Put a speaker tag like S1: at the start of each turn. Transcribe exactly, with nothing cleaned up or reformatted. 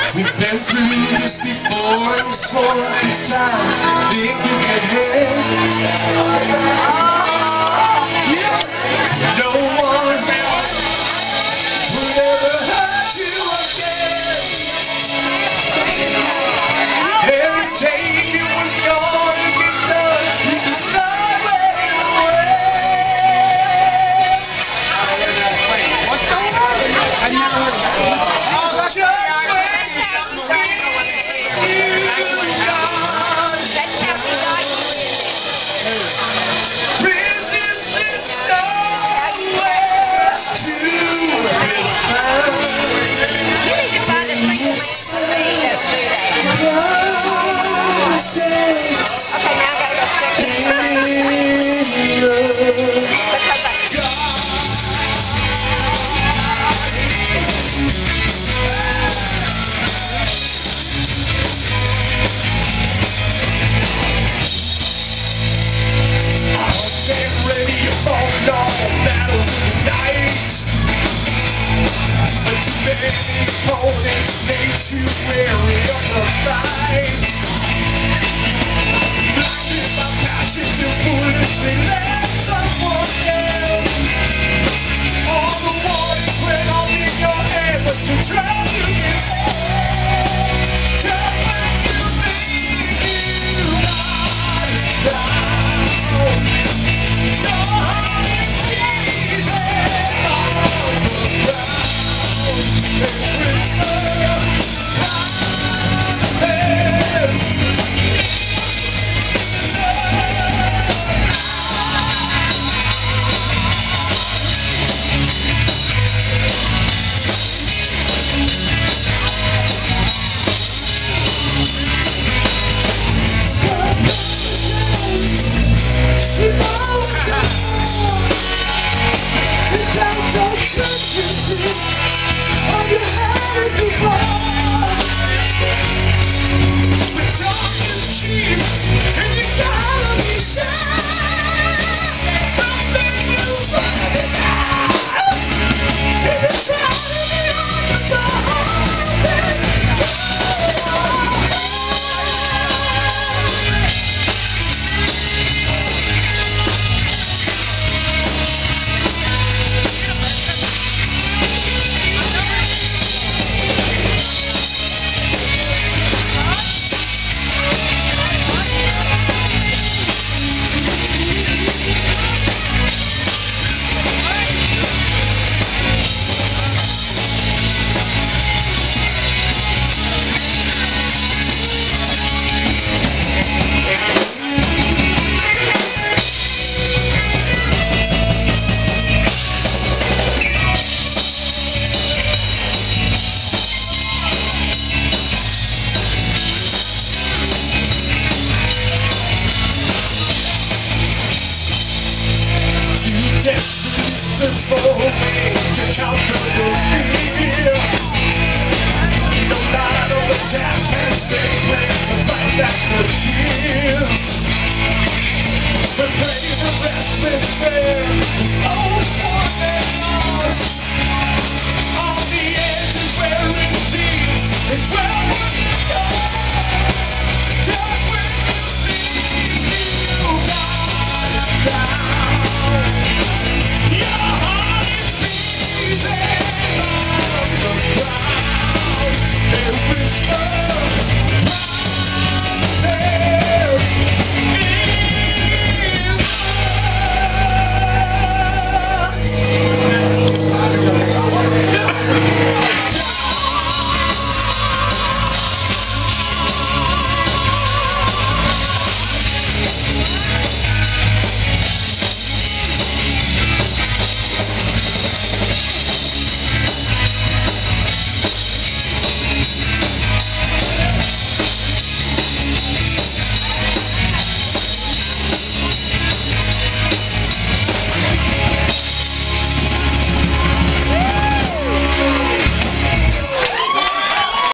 S1: We've been through this before, this one, this time, think we can help. No one will ever hurt you again. Every take it was gone to get done, you decide where to win. What's going on? I never heard that. Opponents makes you weary of the fight. Blinded by passion, you foolishly let someone down. All the warning went on in your head, but you try.